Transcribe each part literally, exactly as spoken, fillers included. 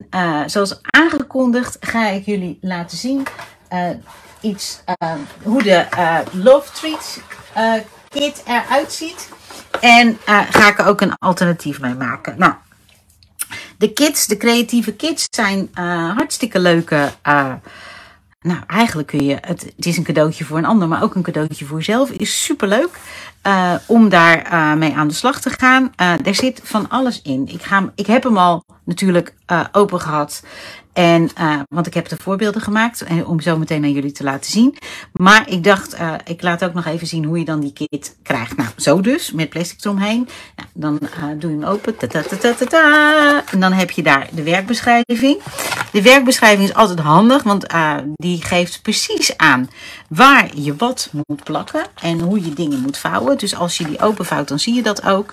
uh, zoals aangekondigd ga ik jullie laten zien uh, iets, uh, hoe de uh, Love Treats uh, kit eruit ziet. En uh, ga ik er ook een alternatief mee maken. Nou, de kits, de creatieve kits zijn uh, hartstikke leuke. Uh, nou, eigenlijk kun je, het, het is een cadeautje voor een ander, maar ook een cadeautje voor jezelf. Is super leuk uh, om daar uh, mee aan de slag te gaan. Uh, er zit van alles in. Ik, ga, ik heb hem al natuurlijk uh, open gehad. En, uh, want ik heb de voorbeelden gemaakt om zo meteen aan jullie te laten zien. Maar ik dacht, uh, ik laat ook nog even zien hoe je dan die kit krijgt. Nou, zo dus, met plastic eromheen. Nou, dan uh, doe je hem open. Ta -ta -ta -ta -ta -ta. En dan heb je daar de werkbeschrijving. De werkbeschrijving is altijd handig, want uh, die geeft precies aan waar je wat moet plakken. En hoe je dingen moet vouwen. Dus als je die openvouwt, dan zie je dat ook.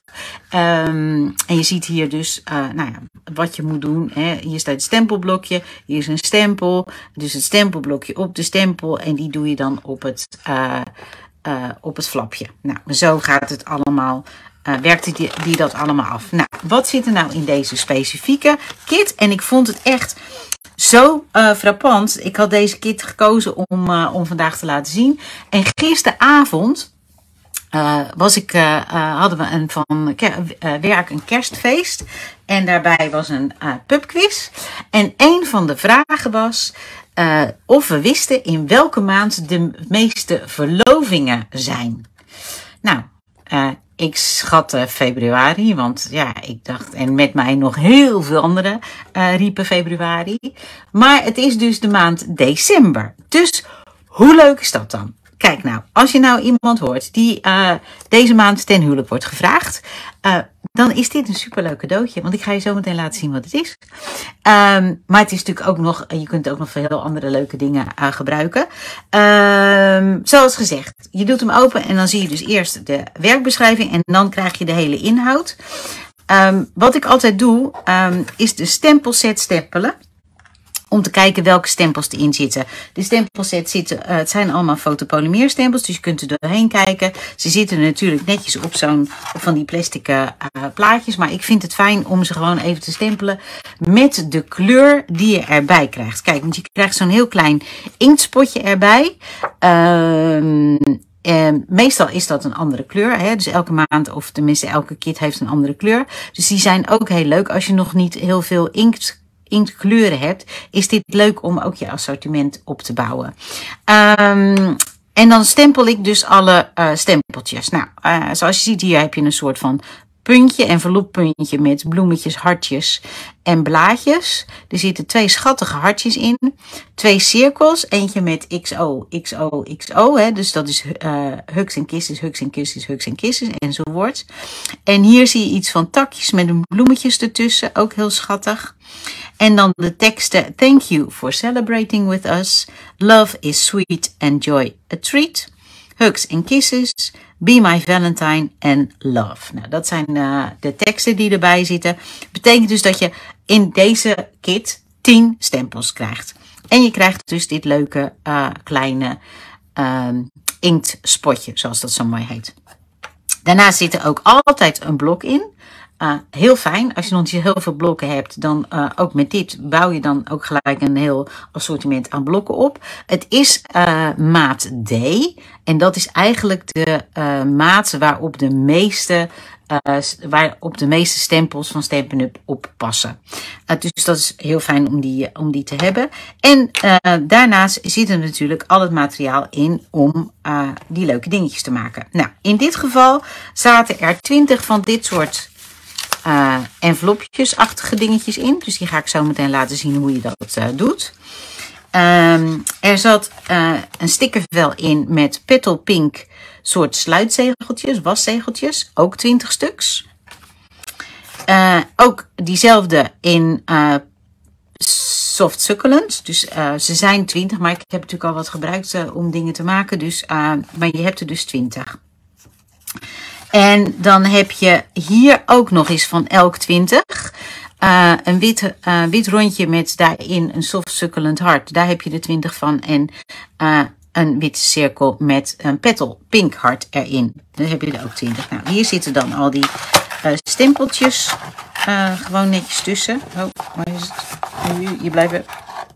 Um, en je ziet hier dus uh, nou ja, wat je moet doen. Hè. Hier staat het stempelblokje. Hier is een stempel, dus het stempelblokje op de stempel en die doe je dan op het, uh, uh, op het flapje. Nou, zo gaat het allemaal, uh, werkt die, die dat allemaal af. Nou, wat zit er nou in deze specifieke kit? En ik vond het echt zo uh, frappant. Ik had deze kit gekozen om, uh, om vandaag te laten zien. En gisteravond Uh, was ik, uh, uh, hadden we een van uh, werk een kerstfeest. En daarbij was een uh, pubquiz. En een van de vragen was uh, of we wisten in welke maand de meeste verlovingen zijn. Nou, uh, ik schatte februari, want ja, ik dacht, en met mij nog heel veel anderen uh, riepen februari. Maar het is dus de maand december. Dus hoe leuk is dat dan? Kijk nou, als je nou iemand hoort die uh, deze maand ten huwelijk wordt gevraagd, uh, dan is dit een superleuk cadeautje. Want ik ga je zo meteen laten zien wat het is. Um, maar het is natuurlijk ook nog, je kunt ook nog veel heel andere leuke dingen uh, gebruiken. Um, zoals gezegd, je doet hem open en dan zie je dus eerst de werkbeschrijving en dan krijg je de hele inhoud. Um, wat ik altijd doe, um, is de stempelset stempelen. Om te kijken welke stempels erin zitten. De stempelset zitten, uh, het zijn allemaal fotopolymeerstempels, dus je kunt er doorheen kijken. Ze zitten natuurlijk netjes op zo'n van die plastic uh, plaatjes, maar ik vind het fijn om ze gewoon even te stempelen met de kleur die je erbij krijgt. Kijk, want je krijgt zo'n heel klein inktspotje erbij. Uh, En meestal is dat een andere kleur. Hè? Dus elke maand, of tenminste elke kit heeft een andere kleur. Dus die zijn ook heel leuk als je nog niet heel veel inkt inktkleuren hebt, is dit leuk om ook je assortiment op te bouwen. Um, en dan stempel ik dus alle uh, stempeltjes. Nou, uh, zoals je ziet hier heb je een soort van puntje, enveloppuntje met bloemetjes, hartjes en blaadjes. Er zitten twee schattige hartjes in. Twee cirkels, eentje met X O, X O, X O. Hè, dus dat is uh, hugs en kisses, hugs en kisses, hugs en kisses enzovoort. En hier zie je iets van takjes met een bloemetjes ertussen, ook heel schattig. En dan de teksten: Thank you for celebrating with us. Love is sweet and joy a treat. Hugs and kisses. Be my Valentine and love. Nou, dat zijn uh, de teksten die erbij zitten. Betekent dus dat je in deze kit tien stempels krijgt. En je krijgt dus dit leuke uh, kleine uh, inktspotje, zoals dat zo mooi heet. Daarnaast zit er ook altijd een blok in. Uh, heel fijn. Als je nog niet heel veel blokken hebt, dan uh, ook met dit bouw je dan ook gelijk een heel assortiment aan blokken op. Het is uh, maat D. En dat is eigenlijk de uh, maat waarop de meeste Uh, waarop de meeste stempels van Stampin' Up op passen. Uh, dus dat is heel fijn om die, om die te hebben. En uh, daarnaast zit er natuurlijk al het materiaal in om uh, die leuke dingetjes te maken. Nou, in dit geval zaten er twintig van dit soort uh, envelopjes-achtige dingetjes in. Dus die ga ik zo meteen laten zien hoe je dat uh, doet. Um, er zat uh, een stickervel in met Petal Pink soort sluitzegeltjes, waszegeltjes, ook twintig stuks. Uh, ook diezelfde in uh, Soft Succulent. Dus uh, ze zijn twintig, maar ik heb natuurlijk al wat gebruikt uh, om dingen te maken. Dus, uh, maar je hebt er dus twintig. En dan heb je hier ook nog eens van elk twintig. Uh, een wit, uh, wit rondje met daarin een Soft Succulent hart. Daar heb je er twintig van. En uh, een witte cirkel met een Petal Pink hart erin. Dan heb je er ook twintig. Nou, hier zitten dan al die uh, stempeltjes uh, gewoon netjes tussen. Oh, waar is het? je blijven.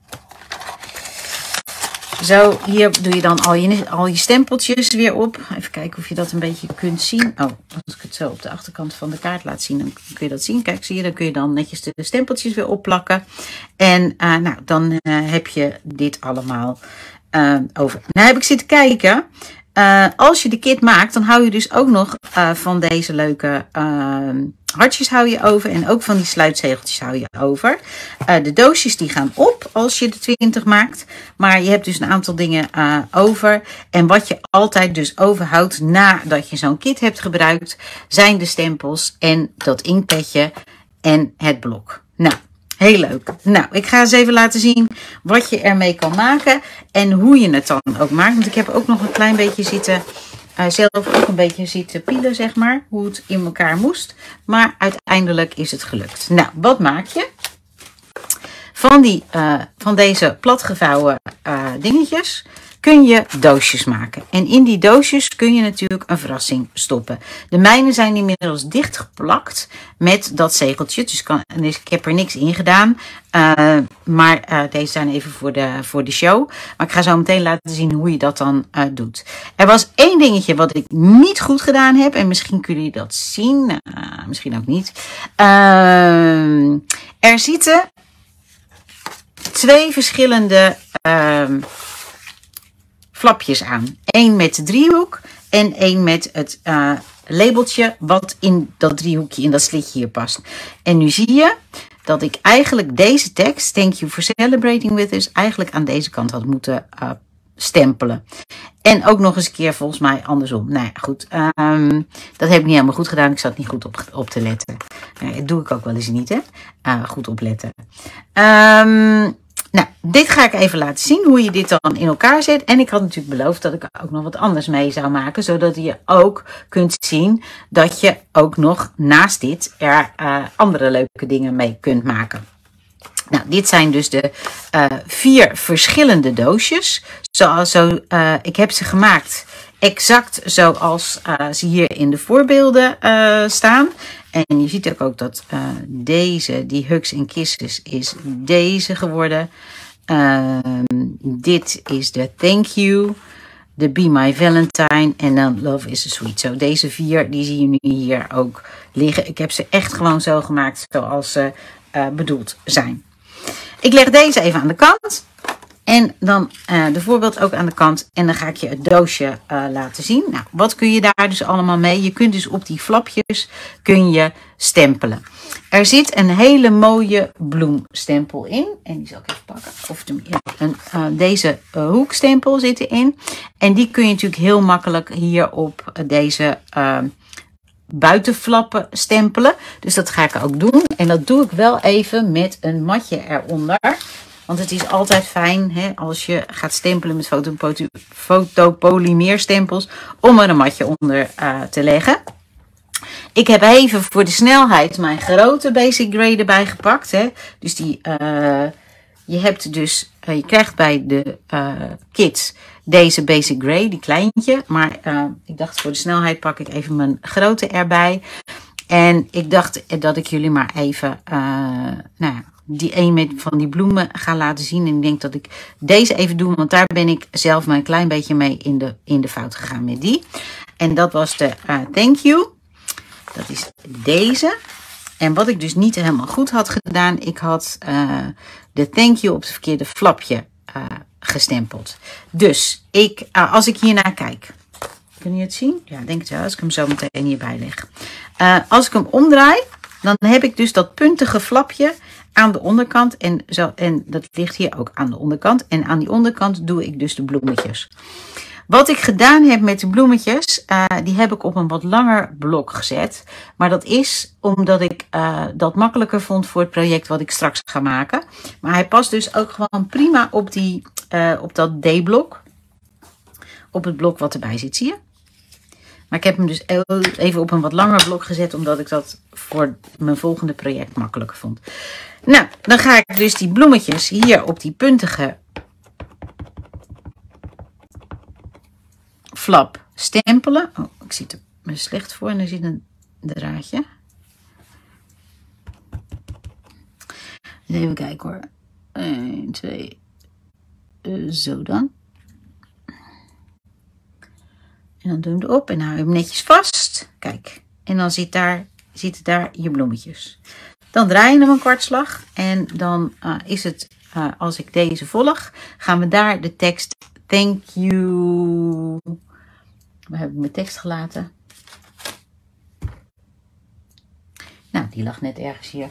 Zo, hier doe je dan al je, al je stempeltjes weer op. Even kijken of je dat een beetje kunt zien. Oh, als ik het zo op de achterkant van de kaart laat zien, dan kun je dat zien. Kijk, zie je, dan kun je dan netjes de stempeltjes weer opplakken. En uh, nou, dan uh, heb je dit allemaal uh, over. Nou heb ik zitten kijken. Uh, als je de kit maakt, dan hou je dus ook nog uh, van deze leuke uh, hartjes hou je over. En ook van die sluitzegeltjes hou je over. Uh, de doosjes die gaan op als je de twintig maakt. Maar je hebt dus een aantal dingen uh, over. En wat je altijd dus overhoudt nadat je zo'n kit hebt gebruikt, zijn de stempels en dat inkpetje en het blok. Nou. Heel leuk. Nou, ik ga eens even laten zien wat je ermee kan maken en hoe je het dan ook maakt. Want ik heb ook nog een klein beetje zitten, uh, zelf ook een beetje zitten pielen, zeg maar, hoe het in elkaar moest. Maar uiteindelijk is het gelukt. Nou, wat maak je? Van, die, uh, van deze platgevouwen uh, dingetjes kun je doosjes maken. En in die doosjes kun je natuurlijk een verrassing stoppen. De mijne zijn inmiddels dichtgeplakt met dat zegeltje. Dus, kan, dus ik heb er niks in gedaan. Uh, maar uh, deze zijn even voor de, voor de show. Maar ik ga zo meteen laten zien hoe je dat dan uh, doet. Er was één dingetje wat ik niet goed gedaan heb. En misschien kunnen jullie dat zien. Uh, misschien ook niet. Uh, er zitten twee verschillende Uh, flapjes aan. Eén met de driehoek en één met het uh, labeltje wat in dat driehoekje, in dat slitje hier past. En nu zie je dat ik eigenlijk deze tekst, thank you for celebrating with us, eigenlijk aan deze kant had moeten uh, stempelen. En ook nog eens een keer volgens mij andersom. Nou ja, goed. Um, dat heb ik niet helemaal goed gedaan. Ik zat niet goed op, op te letten. Uh, dat doe ik ook wel eens niet, hè. Uh, goed opletten. Um, Nou, dit ga ik even laten zien, hoe je dit dan in elkaar zet. En ik had natuurlijk beloofd dat ik er ook nog wat anders mee zou maken. Zodat je ook kunt zien dat je ook nog naast dit er uh, andere leuke dingen mee kunt maken. Nou, dit zijn dus de uh, vier verschillende doosjes. Zoals zo, uh, ik heb ze gemaakt exact zoals uh, ze hier in de voorbeelden uh, staan. En je ziet ook, ook dat uh, deze, die Hugs en Kisses, is deze geworden. Uh, dit is de Thank You, de Be My Valentine en dan Love is a Sweet. Zo, deze vier, die zie je nu hier ook liggen. Ik heb ze echt gewoon zo gemaakt zoals ze uh, bedoeld zijn. Ik leg deze even aan de kant. En dan uh, de voorbeeld ook aan de kant. En dan ga ik je het doosje uh, laten zien. Nou, wat kun je daar dus allemaal mee? Je kunt dus op die flapjes kun je stempelen. Er zit een hele mooie bloemstempel in. En die zal ik even pakken. Of de, ja, een, uh, deze uh, hoekstempel zit erin. En die kun je natuurlijk heel makkelijk hier op uh, deze uh, buitenflappen stempelen. Dus dat ga ik ook doen. En dat doe ik wel even met een matje eronder. Want het is altijd fijn, hè, als je gaat stempelen met fotopolymeerstempels, om er een matje onder uh, te leggen. Ik heb even voor de snelheid mijn grote Basic Grey erbij gepakt. Hè. Dus die, uh, je hebt dus, uh, je krijgt bij de uh, kits deze Basic Grey, die kleintje. Maar uh, ik dacht, voor de snelheid pak ik even mijn grote erbij. En ik dacht dat ik jullie maar even, uh, nou ja, die een met van die bloemen ga laten zien. En ik denk dat ik deze even doe, want daar ben ik zelf maar een klein beetje mee in de, in de fout gegaan met die. En dat was de uh, Thank You. Dat is deze. En wat ik dus niet helemaal goed had gedaan, ik had uh, de Thank You op het verkeerde flapje uh, gestempeld. Dus ik, uh, als ik hiernaar kijk, kun je het zien? Ja, denk het wel, als ik hem zo meteen hierbij leg. Uh, als ik hem omdraai, dan heb ik dus dat puntige flapje aan de onderkant. En, zo, en dat ligt hier ook aan de onderkant. En aan die onderkant doe ik dus de bloemetjes. Wat ik gedaan heb met de bloemetjes, uh, die heb ik op een wat langer blok gezet. Maar dat is omdat ik uh, dat makkelijker vond voor het project wat ik straks ga maken. Maar hij past dus ook gewoon prima op, die, uh, op dat D-blok. Op het blok wat erbij zit, zie je? Maar ik heb hem dus even op een wat langer blok gezet, omdat ik dat voor mijn volgende project makkelijker vond. Nou, dan ga ik dus die bloemetjes hier op die puntige flap stempelen. Oh, ik zie het er slecht voor en er zit een draadje. Even kijken hoor. een, twee. Uh, zo dan. En dan doen we hem erop en hou je hem netjes vast. Kijk. En dan zit daar, zitten daar je bloemetjes. Dan draai je hem een kwartslag. En dan uh, is het, uh, als ik deze volg, gaan we daar de tekst thank you. Waar heb ik mijn tekst gelaten? Nou, die lag net ergens hier.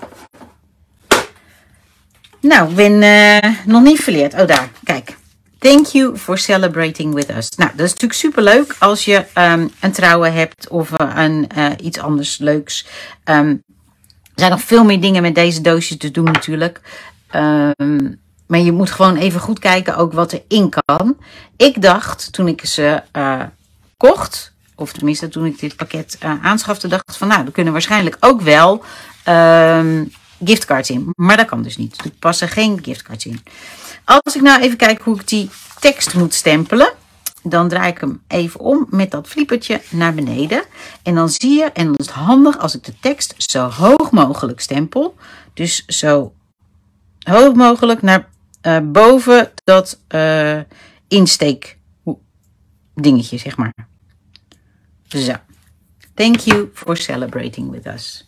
Nou, ik ben uh, nog niet verleerd. Oh, daar. Kijk. Thank you for celebrating with us. Nou, dat is natuurlijk super leuk als je um, een trouwen hebt of uh, een, uh, iets anders leuks. Um, er zijn nog veel meer dingen met deze doosjes te doen natuurlijk. Um, maar je moet gewoon even goed kijken ook wat erin kan. Ik dacht toen ik ze uh, kocht, of tenminste toen ik dit pakket uh, aanschafte, dacht van nou, er kunnen waarschijnlijk ook wel um, giftcards in. Maar dat kan dus niet. Er passen geen giftcards in. Als ik nou even kijk hoe ik die tekst moet stempelen, dan draai ik hem even om met dat fliepertje naar beneden. En dan zie je, en dan is het handig als ik de tekst zo hoog mogelijk stempel. Dus zo hoog mogelijk naar uh, boven dat uh, insteek dingetje, zeg maar. Zo. Thank you for celebrating with us.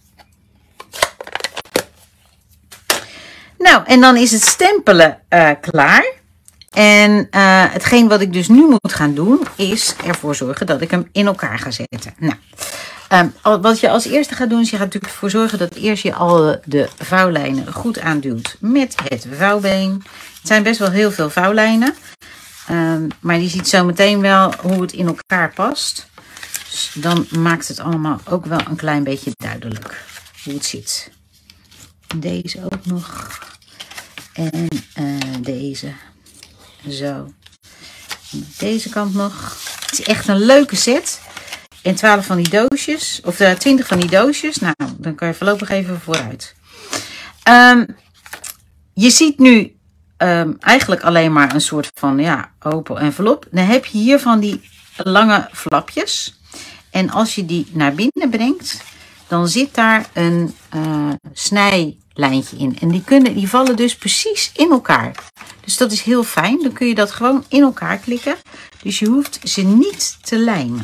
Nou, en dan is het stempelen uh, klaar. En uh, hetgeen wat ik dus nu moet gaan doen, is ervoor zorgen dat ik hem in elkaar ga zetten. Nou, um, wat je als eerste gaat doen, is je gaat natuurlijk ervoor zorgen dat eerst je al de vouwlijnen goed aanduwt met het vouwbeen. Het zijn best wel heel veel vouwlijnen. Um, maar je ziet zo meteen wel hoe het in elkaar past. Dus dan maakt het allemaal ook wel een klein beetje duidelijk hoe het zit. Deze ook nog. En uh, deze. Zo. En deze kant nog. Het is echt een leuke set. En twaalf van die doosjes. Of uh, twintig van die doosjes. Nou, dan kan je voorlopig even vooruit. Um, je ziet nu um, eigenlijk alleen maar een soort van ja, open envelop. Dan heb je hier van die lange flapjes. En als je die naar binnen brengt, dan zit daar een uh, snijlijntje in. En die, kunnen, die vallen dus precies in elkaar. Dus dat is heel fijn. Dan kun je dat gewoon in elkaar klikken. Dus je hoeft ze niet te lijmen.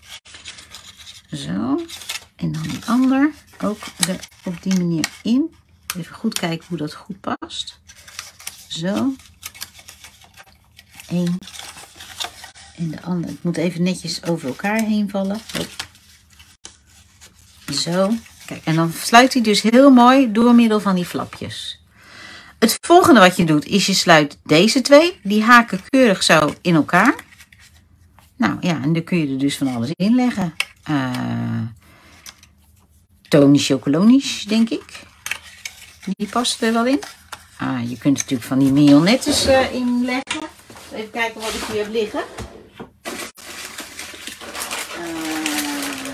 Zo. En dan die ander ook er op die manier in. Even goed kijken hoe dat goed past. Zo. Eén. En de andere. Het moet even netjes over elkaar heen vallen. Zo. Kijk, en dan sluit hij dus heel mooi door middel van die flapjes. Het volgende wat je doet is je sluit deze twee. Die haken keurig zo in elkaar. Nou ja, en dan kun je er dus van alles in leggen. Uh, Tony Chocolonisch, denk ik. Die past er wel in. Ah, je kunt natuurlijk van die miljonettes uh, inleggen. Even kijken wat ik hier heb liggen. Uh,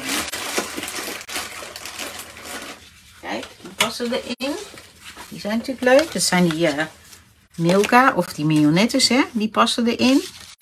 kijk, die passen erin. Die zijn natuurlijk leuk. Dat zijn die uh, Milka of die miljonettes, hè. Die passen erin.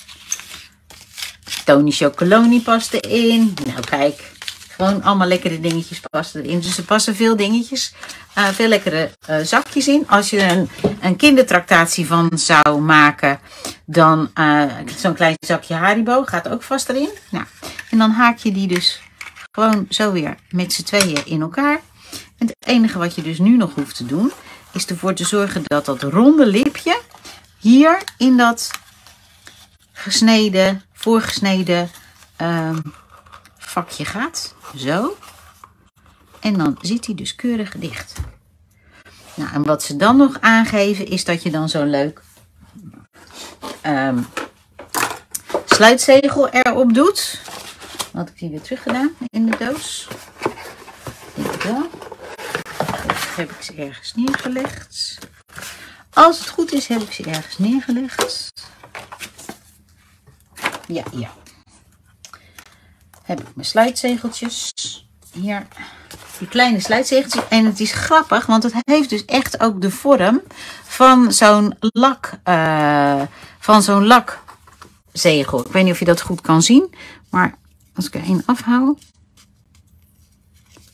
Tony Chocoloni past erin. Nou, kijk. Gewoon allemaal lekkere dingetjes passen erin. Dus er passen veel dingetjes. Uh, veel lekkere uh, zakjes in. Als je een, een kindertractatie van zou maken. Dan uh, zo'n klein zakje Haribo. Gaat ook vast erin. Nou, en dan haak je die dus gewoon zo weer met z'n tweeën in elkaar. En het enige wat je dus nu nog hoeft te doen. Is ervoor te zorgen dat dat ronde lipje. Hier in dat gesneden, voorgesneden um, vakje gaat. Zo. En dan zit hij dus keurig dicht. Nou, en wat ze dan nog aangeven is dat je dan zo'n leuk um, sluitzegel erop doet. Had ik die weer terug gedaan in de doos. Denk ik wel. Of heb ik ze ergens neergelegd? Als het goed is, heb ik ze ergens neergelegd. Ja, ja. Heb ik mijn sluitzegeltjes. Hier. Die kleine sluitzegeltjes. En het is grappig, want het heeft dus echt ook de vorm van zo'n lak. Uh, van zo'n lakzegel. Ik weet niet of je dat goed kan zien. Maar als ik er één afhoud.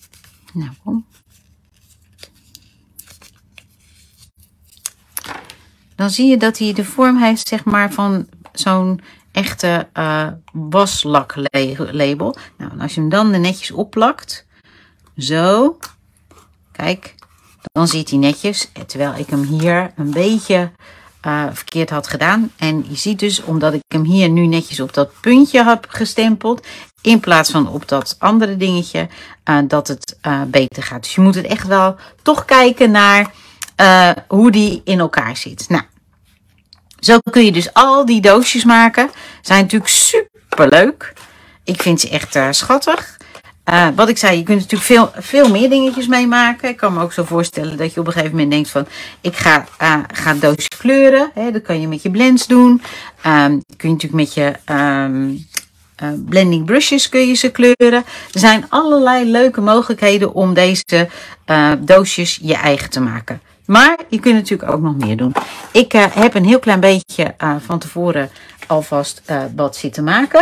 Nou, kom. dan zie je dat hij de vorm heeft, zeg maar, van zo'n echte uh, waslaklabel. Nou, en als je hem dan er netjes opplakt, zo, kijk, dan zit hij netjes, terwijl ik hem hier een beetje uh, verkeerd had gedaan. En je ziet dus, omdat ik hem hier nu netjes op dat puntje heb gestempeld, in plaats van op dat andere dingetje, uh, dat het uh, beter gaat. Dus je moet het echt wel toch kijken naar uh, hoe die in elkaar zit. Nou, zo kun je dus al die doosjes maken. Zijn natuurlijk super leuk. Ik vind ze echt uh, schattig. Uh, wat ik zei, je kunt natuurlijk veel, veel meer dingetjes mee maken. Ik kan me ook zo voorstellen dat je op een gegeven moment denkt van, ik ga, uh, ga het doosje kleuren. Hè, dat kan je met je blends doen. Um, kun je natuurlijk met je um, uh, blending brushes kun je ze kleuren. Er zijn allerlei leuke mogelijkheden om deze uh, doosjes je eigen te maken. Maar je kunt natuurlijk ook nog meer doen. Ik uh, heb een heel klein beetje uh, van tevoren alvast uh, wat zitten maken.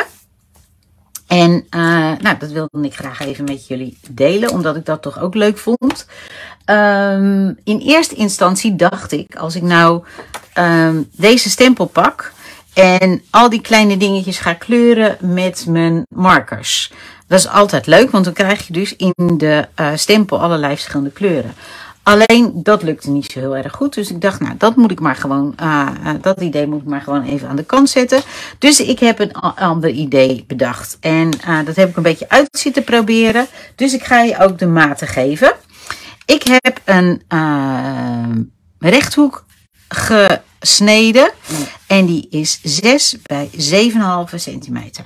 En uh, nou, dat wilde ik graag even met jullie delen, omdat ik dat toch ook leuk vond. Um, in eerste instantie dacht ik, als ik nou um, deze stempel pak en al die kleine dingetjes ga kleuren met mijn markers. Dat is altijd leuk, want dan krijg je dus in de uh, stempel allerlei verschillende kleuren. Alleen dat lukte niet zo heel erg goed. Dus ik dacht, nou, dat moet ik maar gewoon, uh, uh, dat idee moet ik maar gewoon even aan de kant zetten. Dus ik heb een ander idee bedacht. En uh, dat heb ik een beetje uit zitten proberen. Dus ik ga je ook de maten geven. Ik heb een uh, rechthoek gesneden. En die is zes bij zeven komma vijf centimeter.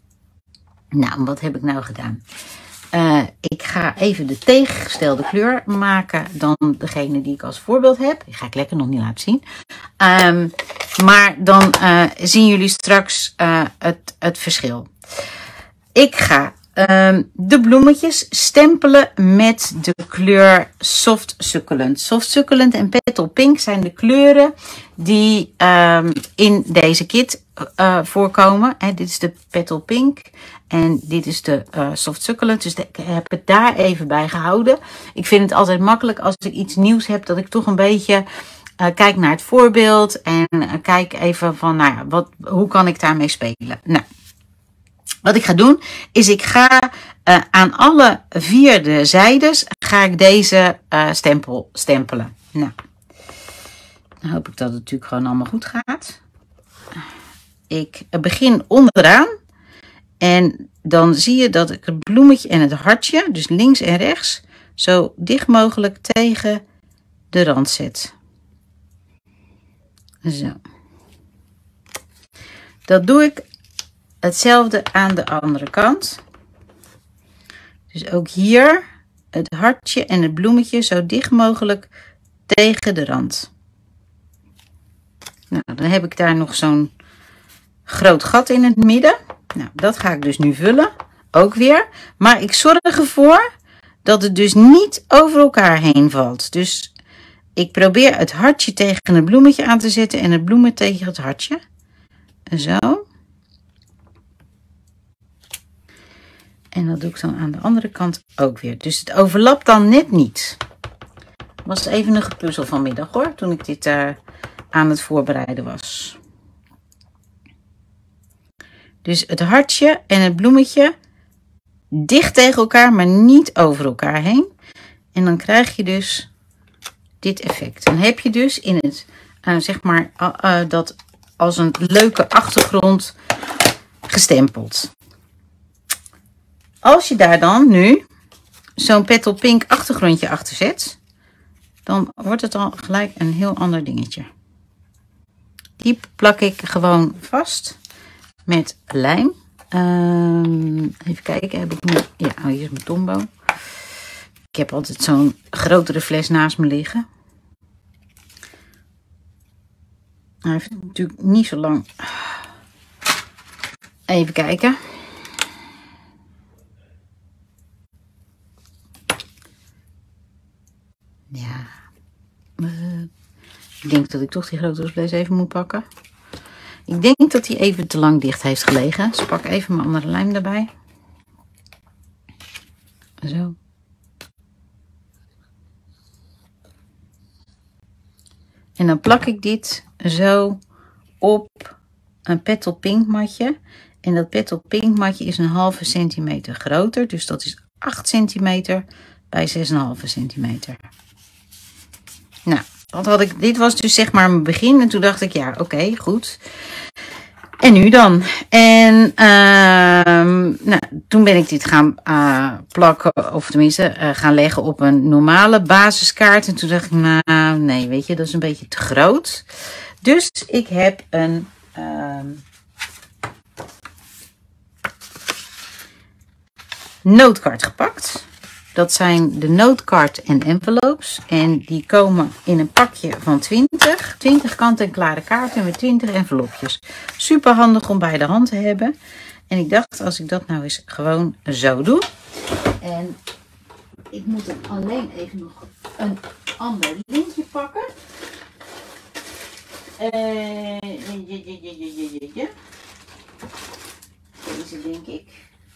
Nou, wat heb ik nou gedaan? Uh, ik ga even de tegengestelde kleur maken dan degene die ik als voorbeeld heb. Die ga ik lekker nog niet laten zien. Um, maar dan uh, zien jullie straks uh, het, het verschil. Ik ga um, de bloemetjes stempelen met de kleur Soft Succulent. Soft Succulent en Petal Pink zijn de kleuren die um, in deze kit uh, voorkomen. He, dit is de Petal Pink. En dit is de uh, Soft Succulent. Dus de, ik heb het daar even bij gehouden. Ik vind het altijd makkelijk als ik iets nieuws heb. Dat ik toch een beetje uh, kijk naar het voorbeeld. En uh, kijk even van, nou ja, wat, hoe kan ik daarmee spelen? Nou, wat ik ga doen is ik ga uh, aan alle vier de zijdes ga ik deze uh, stempel stempelen. Nou, dan hoop ik dat het natuurlijk gewoon allemaal goed gaat. Ik begin onderaan. En dan zie je dat ik het bloemetje en het hartje, dus links en rechts, zo dicht mogelijk tegen de rand zet. Zo. Dat doe ik hetzelfde aan de andere kant. Dus ook hier het hartje en het bloemetje zo dicht mogelijk tegen de rand. Nou, dan heb ik daar nog zo'n groot gat in het midden. Nou, dat ga ik dus nu vullen. Ook weer. Maar ik zorg ervoor dat het dus niet over elkaar heen valt. Dus ik probeer het hartje tegen het bloemetje aan te zetten en het bloemen tegen het hartje. Zo. En dat doe ik dan aan de andere kant ook weer. Dus het overlapt dan net niet. Het was even een gepuzzel vanmiddag hoor, toen ik dit uh, aan het voorbereiden was. Dus het hartje en het bloemetje dicht tegen elkaar, maar niet over elkaar heen. En dan krijg je dus dit effect. Dan heb je dus in het, uh, zeg maar, uh, uh, dat als een leuke achtergrond gestempeld. Als je daar dan nu zo'n Petal Pink achtergrondje achter zet, dan wordt het al gelijk een heel ander dingetje. Die plak ik gewoon vast met lijm. Um, even kijken, heb ik nu... Ja, oh, hier is mijn tombo. Ik heb altijd zo'n grotere fles naast me liggen. Hij heeft natuurlijk niet zo lang. Even kijken. Ja. Uh, ik denk dat ik toch die grotere fles even moet pakken. Ik denk dat hij even te lang dicht heeft gelegen. Dus pak even mijn andere lijm erbij. Zo. En dan plak ik dit zo op een Petal Pink matje. En dat Petal Pink matje is een halve centimeter groter. Dus dat is acht centimeter bij zes komma vijf centimeter. Nou, dat had ik, dit was dus zeg maar mijn begin. En toen dacht ik, ja, oké, okay, goed. En nu dan? En uh, nou, toen ben ik dit gaan uh, plakken, of tenminste uh, gaan leggen op een normale basiskaart. En toen dacht ik, nou, nee, weet je, dat is een beetje te groot. Dus ik heb een uh, nootkaart gepakt. Dat zijn de nootkaart en envelopes. En die komen in een pakje van twintig. twintig kant-en-klare kaarten met twintig envelopjes. Super handig om bij de hand te hebben. En ik dacht, als ik dat nou eens gewoon zo doe. En ik moet er alleen even nog een ander lintje pakken. Uh, Deze denk ik.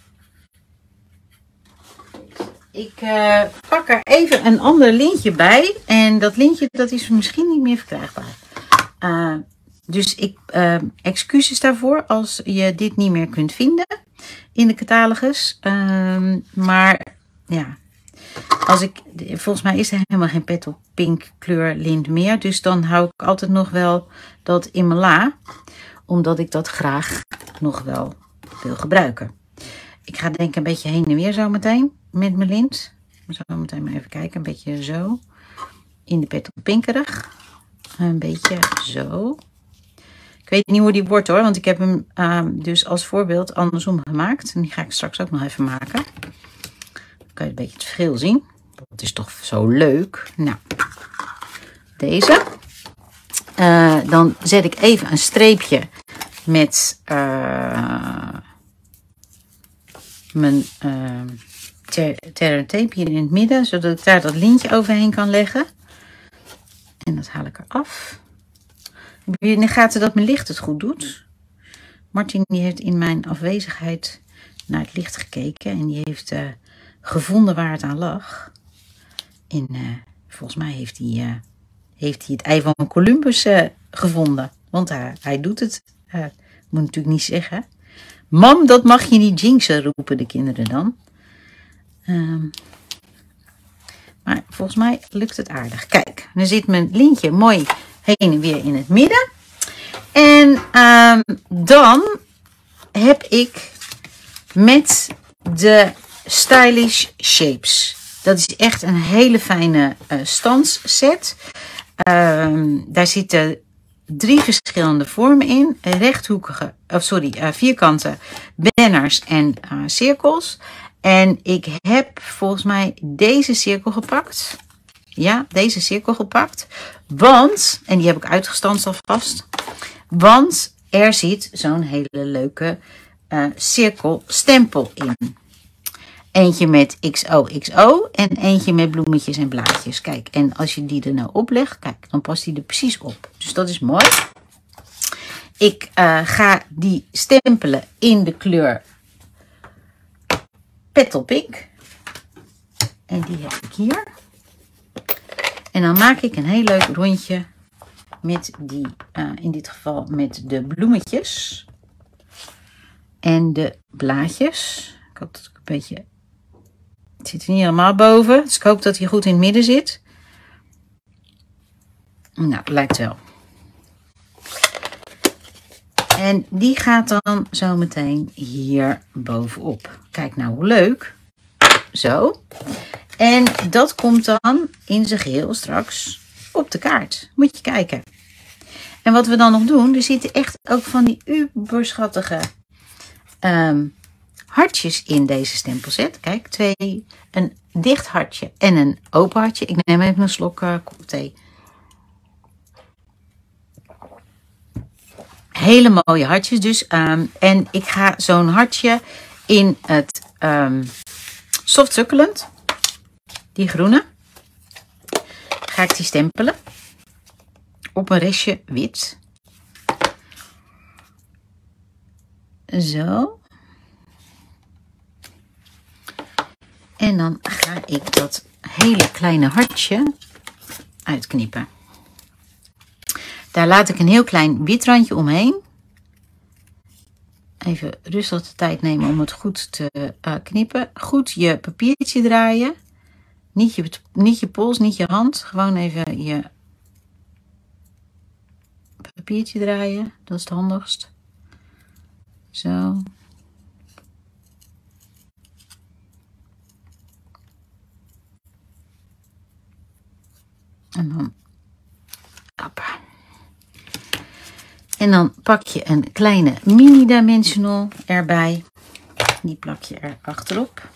Ik uh, pak er even een ander lintje bij. En dat lintje dat is misschien niet meer verkrijgbaar. Uh, dus ik uh, excuses daarvoor als je dit niet meer kunt vinden in de catalogus. Uh, maar ja, als ik, volgens mij is er helemaal geen Petal Pink kleur lint meer. Dus dan hou ik altijd nog wel dat in mijn la. Omdat ik dat graag nog wel wil gebruiken. Ik ga denk ik een beetje heen en weer zo meteen met mijn lint. We zullen meteen maar even kijken. Een beetje zo. In de Petal Pinkerig. Een beetje zo. Ik weet niet hoe die wordt hoor. Want ik heb hem uh, dus als voorbeeld andersom gemaakt. En die ga ik straks ook nog even maken. Dan kan je een beetje het verschil zien. Dat is toch zo leuk. Nou. Deze. Uh, dan zet ik even een streepje met uh, mijn uh, terra tape hier in het midden, zodat ik daar dat lintje overheen kan leggen. En dat haal ik eraf. Ik heb in de gaten dat mijn licht het goed doet. Martin die heeft in mijn afwezigheid naar het licht gekeken en die heeft uh, gevonden waar het aan lag. En uh, volgens mij heeft hij, uh, heeft hij het ei van Columbus uh, gevonden. Want uh, hij doet het. Uh, moet natuurlijk niet zeggen. Mam, dat mag je niet jinxen, roepen de kinderen dan. Um, maar volgens mij lukt het aardig. Kijk, nu zit mijn lintje mooi heen en weer in het midden. En um, dan heb ik met de Stylish Shapes. Dat is echt een hele fijne uh, stansset. Um, daar zitten drie verschillende vormen in. Rechthoekige, of sorry, uh, vierkante banners en uh, cirkels. En ik heb volgens mij deze cirkel gepakt. Ja, deze cirkel gepakt. Want, en die heb ik uitgestanst alvast. Want er zit zo'n hele leuke uh, cirkelstempel in. Eentje met X O X O en eentje met bloemetjes en blaadjes. Kijk, en als je die er nou oplegt, kijk, dan past die er precies op. Dus dat is mooi. Ik uh, ga die stempelen in de kleur Petal Pink. En die heb ik hier. En dan maak ik een heel leuk rondje met die, uh, in dit geval met de bloemetjes. En de blaadjes. Ik hoop dat ik een beetje... Het zit er niet helemaal boven. Dus ik hoop dat hij goed in het midden zit. Nou, lijkt wel. En die gaat dan zo meteen hier bovenop. Kijk nou hoe leuk. Zo. En dat komt dan in zijn geheel straks op de kaart. Moet je kijken. En wat we dan nog doen. Er zitten echt ook van die uberschattige um, hartjes in deze stempelset. Kijk, twee. Een dicht hartje en een open hartje. Ik neem even een slok uh, kop thee. Hele mooie hartjes dus. Um, en ik ga zo'n hartje in het um, soft succulent. Die groene. Ga ik die stempelen. Op een restje wit. Zo. En dan ga ik dat hele kleine hartje uitknippen. Daar laat ik een heel klein wit randje omheen. Even rustig de tijd nemen om het goed te uh, knippen. Goed je papiertje draaien. Niet je, niet je pols, niet je hand. Gewoon even je papiertje draaien. Dat is het handigst. Zo. En dan. Hoppa. En dan pak je een kleine mini dimensional erbij. Die plak je er achterop.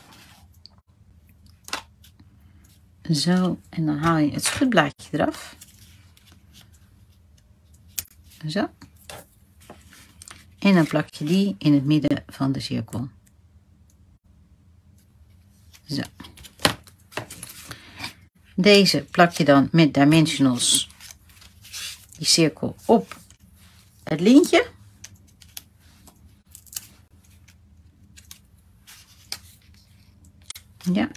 Zo. En dan haal je het schutblaadje eraf. Zo. En dan plak je die in het midden van de cirkel. Zo. Deze plak je dan met dimensionals, die cirkel, op het lintje. Ja.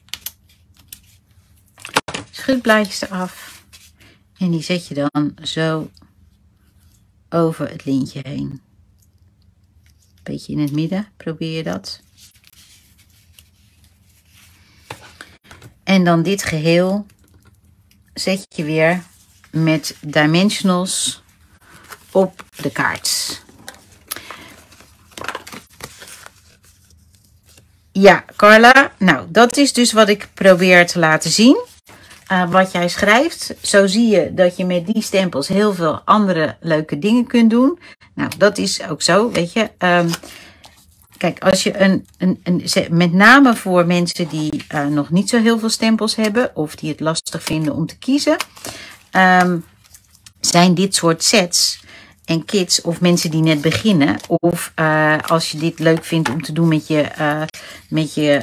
Schutblaadjes eraf. En die zet je dan zo over het lintje heen. Beetje in het midden, probeer je dat. En dan dit geheel zet je weer met dimensionals op de kaart. Ja, Carla, nou dat is dus wat ik probeer te laten zien. Uh, wat jij schrijft. Zo zie je dat je met die stempels heel veel andere leuke dingen kunt doen. Nou, dat is ook zo, weet je. Um, kijk, als je een, een, een, met name voor mensen die uh, nog niet zo heel veel stempels hebben, of die het lastig vinden om te kiezen, um, zijn dit soort sets en kits, of mensen die net beginnen, of uh, als je dit leuk vindt om te doen met je, uh, met je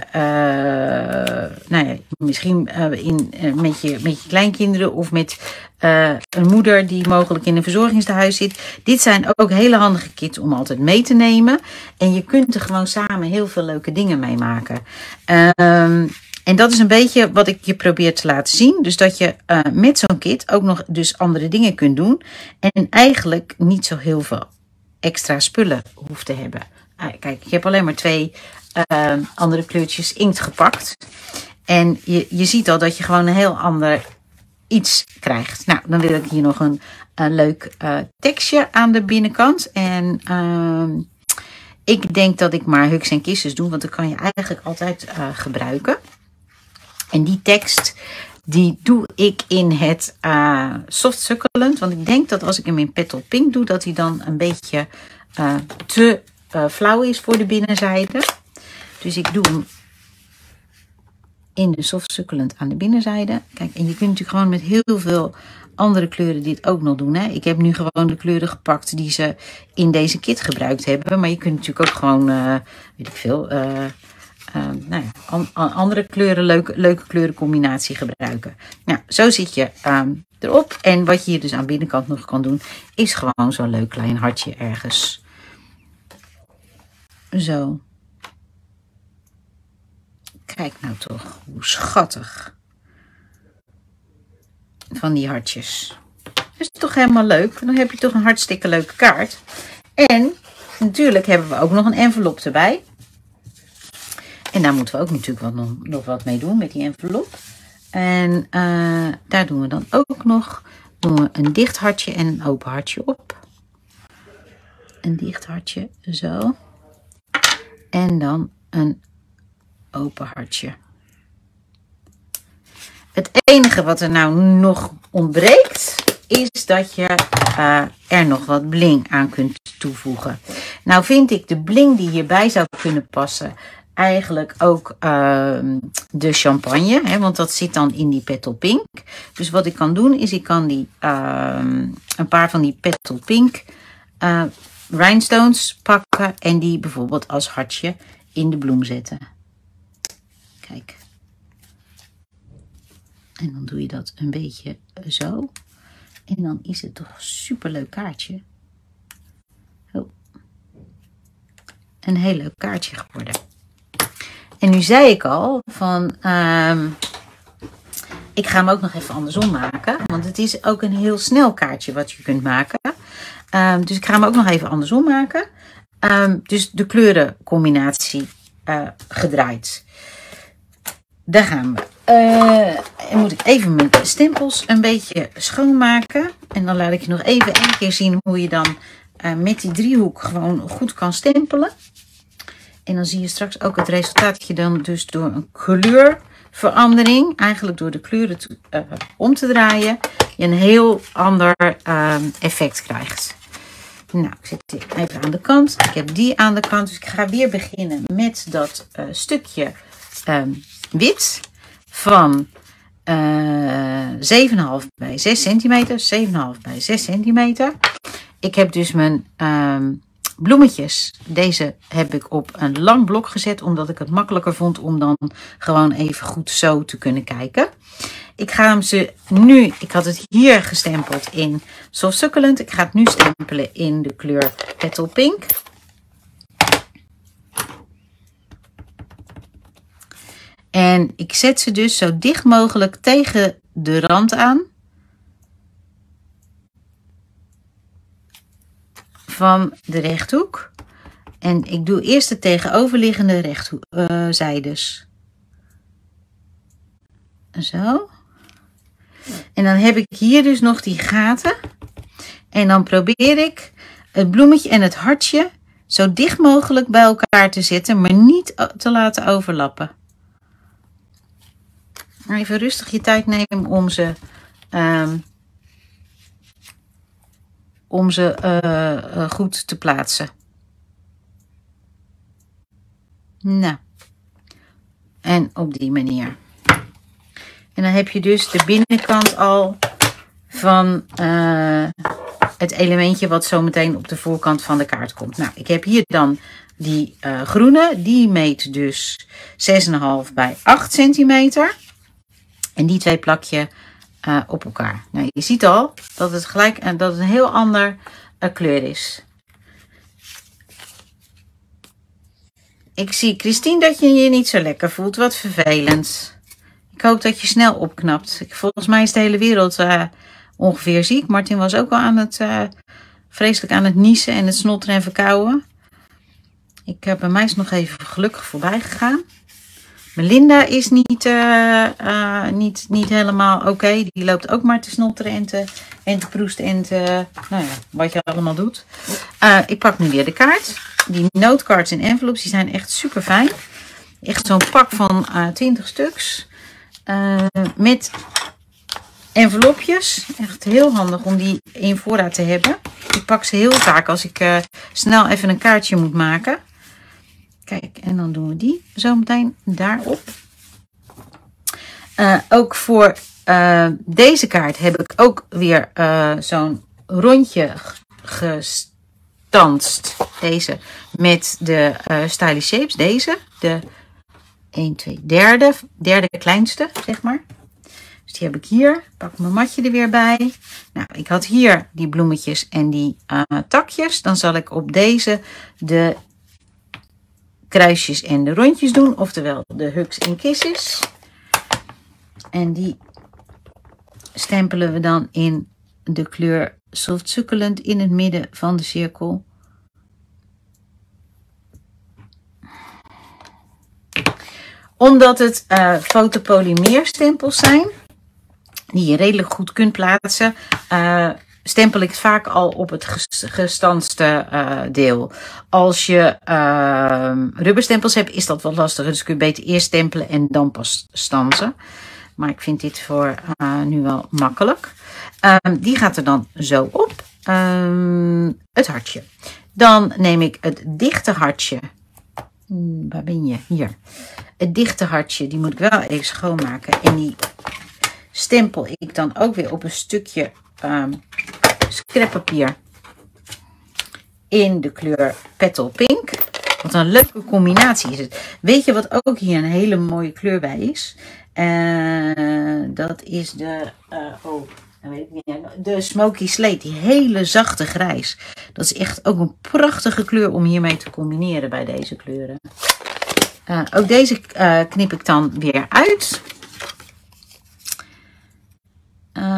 uh, nou ja, misschien uh, in, uh, met, je, met je kleinkinderen, of met uh, een moeder die mogelijk in een verzorgingstehuis zit. Dit zijn ook hele handige kits om altijd mee te nemen. En je kunt er gewoon samen heel veel leuke dingen mee maken. Um, En dat is een beetje wat ik je probeer te laten zien. Dus dat je uh, met zo'n kit ook nog dus andere dingen kunt doen. En eigenlijk niet zo heel veel extra spullen hoeft te hebben. Uh, kijk, ik heb alleen maar twee uh, andere kleurtjes inkt gepakt. En je, je ziet al dat je gewoon een heel ander iets krijgt. Nou, dan wil ik hier nog een, een leuk uh, tekstje aan de binnenkant. En uh, ik denk dat ik maar huks en kissens doe. Want dat kan je eigenlijk altijd uh, gebruiken. En die tekst, die doe ik in het uh, soft succulent. Want ik denk dat als ik hem in petal pink doe, dat hij dan een beetje uh, te uh, flauw is voor de binnenzijde. Dus ik doe hem in de soft succulent aan de binnenzijde. Kijk, en je kunt natuurlijk gewoon met heel veel andere kleuren dit ook nog doen. Hè? Ik heb nu gewoon de kleuren gepakt die ze in deze kit gebruikt hebben. Maar je kunt natuurlijk ook gewoon, uh, weet ik veel... Uh, Uh, nou ja, an, an, andere kleuren, leuke, leuke kleurencombinatie gebruiken. Nou, zo zit je um, erop. En wat je hier dus aan de binnenkant nog kan doen, is gewoon zo'n leuk klein hartje ergens. Zo. Kijk nou toch, hoe schattig. Van die hartjes. Dat is toch helemaal leuk. Dan heb je toch een hartstikke leuke kaart. En natuurlijk hebben we ook nog een envelop erbij. En daar moeten we ook natuurlijk wat, nog, nog wat mee doen met die envelop. En uh, daar doen we dan ook nog doen we een dicht hartje en een open hartje op. Een dicht hartje, zo. En dan een open hartje. Het enige wat er nou nog ontbreekt, is dat je uh, er nog wat bling aan kunt toevoegen. Nou vind ik de bling die hierbij zou kunnen passen, eigenlijk ook uh, de champagne, hè, want dat zit dan in die petal pink. Dus wat ik kan doen is ik kan die uh, een paar van die petal pink uh, rhinestones pakken en die bijvoorbeeld als hartje in de bloem zetten. Kijk. En dan doe je dat een beetje zo. En dan is het toch een super leuk kaartje. Oh. Een heel leuk kaartje geworden. En nu zei ik al van, um, ik ga hem ook nog even andersom maken. Want het is ook een heel snel kaartje wat je kunt maken. Um, dus ik ga hem ook nog even andersom maken. Um, dus de kleurencombinatie uh, gedraaid. Daar gaan we. Uh, en moet ik even mijn stempels een beetje schoonmaken. En dan laat ik je nog even één keer zien hoe je dan uh, met die driehoek gewoon goed kan stempelen. En dan zie je straks ook het resultaat dat je dan dus door een kleurverandering, eigenlijk door de kleuren te, uh, om te draaien, je een heel ander uh, effect krijgt. Nou, ik zet die even aan de kant. Ik heb die aan de kant. Dus ik ga weer beginnen met dat uh, stukje um, wit van uh, zeven komma vijf bij zes centimeter. zeven komma vijf bij zes centimeter. Ik heb dus mijn um, bloemetjes. Deze heb ik op een lang blok gezet. Omdat ik het makkelijker vond om dan gewoon even goed zo te kunnen kijken. Ik ga hem ze nu, ik had het hier gestempeld in Soft Succulent. Ik ga het nu stempelen in de kleur Petal Pink. En ik zet ze dus zo dicht mogelijk tegen de rand aan. Van de rechthoek. En ik doe eerst de tegenoverliggende rechthoek, uh, zijdes. Zo. En dan heb ik hier dus nog die gaten. En dan probeer ik het bloemetje en het hartje zo dicht mogelijk bij elkaar te zetten, maar niet te laten overlappen. Even rustig je tijd nemen om ze, um, om ze uh, uh, goed te plaatsen. Nou. En op die manier. En dan heb je dus de binnenkant al van uh, het elementje wat zo meteen op de voorkant van de kaart komt. Nou, ik heb hier dan die uh, groene. Die meet dus zes komma vijf bij acht centimeter. En die twee plak je uh, op elkaar. Nou, je ziet al dat het gelijk uh, dat het een heel ander uh, kleur is. Ik zie, Christine, dat je je niet zo lekker voelt. Wat vervelend. Ik hoop dat je snel opknapt. Volgens mij is de hele wereld uh, ongeveer ziek. Martin was ook al aan het, uh, vreselijk aan het niezen en het snotteren en verkouden. Ik, uh, bij mij is nog even gelukkig voorbij gegaan. Melinda is niet, uh, uh, niet, niet helemaal oké. Okay. Die loopt ook maar te snotteren en te, en te proesten en te, nou ja, wat je allemaal doet. Uh, ik pak nu weer de kaart. Die notecards en envelopes, die zijn echt super fijn. Echt zo'n pak van uh, twintig stuks. Uh, met envelopjes. Echt heel handig om die in voorraad te hebben. Ik pak ze heel vaak als ik uh, snel even een kaartje moet maken. Kijk, en dan doen we die zo meteen daarop. Uh, ook voor uh, deze kaart heb ik ook weer uh, zo'n rondje gestanst. Deze met de uh, Stylish Shapes. Deze, de een, twee, derde, derde kleinste, zeg maar. Dus die heb ik hier. Pak mijn matje er weer bij. Nou, ik had hier die bloemetjes en die uh, takjes. Dan zal ik op deze de kruisjes en de rondjes doen. Oftewel de hugs en kisses. En die stempelen we dan in de kleur Soft Succulent in het midden van de cirkel. Omdat het uh, fotopolymeerstempels zijn, die je redelijk goed kunt plaatsen, uh, stempel ik vaak al op het gestanste uh, deel. Als je uh, rubberstempels hebt, is dat wat lastiger. Dus kun je beter eerst stempelen en dan pas stansen. Maar ik vind dit voor uh, nu wel makkelijk. Um, die gaat er dan zo op. Um, het hartje. Dan neem ik het dichte hartje. Hmm, waar ben je? Hier. Het dichte hartje, die moet ik wel even schoonmaken. En die stempel ik dan ook weer op een stukje um, scrappapier in de kleur Petal Pink. Wat een leuke combinatie is het. Weet je wat ook hier een hele mooie kleur bij is? Uh, dat is de, uh, oh, dat weet ik niet, de Smoky Slate. Die hele zachte grijs. Dat is echt ook een prachtige kleur om hiermee te combineren bij deze kleuren. Uh, ook deze uh, knip ik dan weer uit.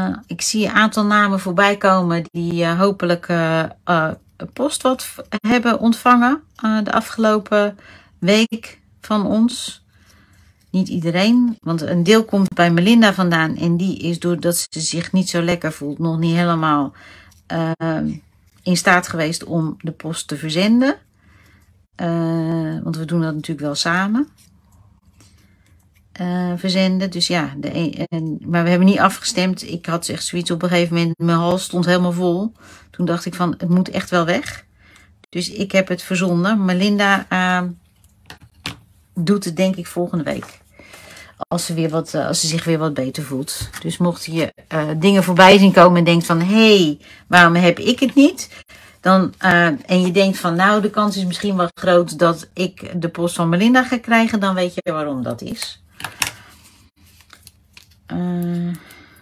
Uh, ik zie een aantal namen voorbij komen die uh, hopelijk uh, uh, post wat hebben ontvangen uh, de afgelopen week van ons. Niet iedereen, want een deel komt bij Melinda vandaan en die is doordat ze zich niet zo lekker voelt nog niet helemaal uh, in staat geweest om de post te verzenden. Uh, want we doen dat natuurlijk wel samen. Uh, verzenden. Dus ja, de een, en, maar we hebben niet afgestemd. Ik had echt zoiets op een gegeven moment. Mijn hals stond helemaal vol. Toen dacht ik van, het moet echt wel weg. Dus ik heb het verzonden. Melinda uh, doet het denk ik volgende week. Als ze, weer wat, uh, als ze zich weer wat beter voelt. Dus mocht je uh, dingen voorbij zien komen en denkt van, hé, hey, waarom heb ik het niet? Dan, uh, en je denkt van, nou, de kans is misschien wel groot dat ik de post van Melinda ga krijgen. Dan weet je waarom dat is. Uh,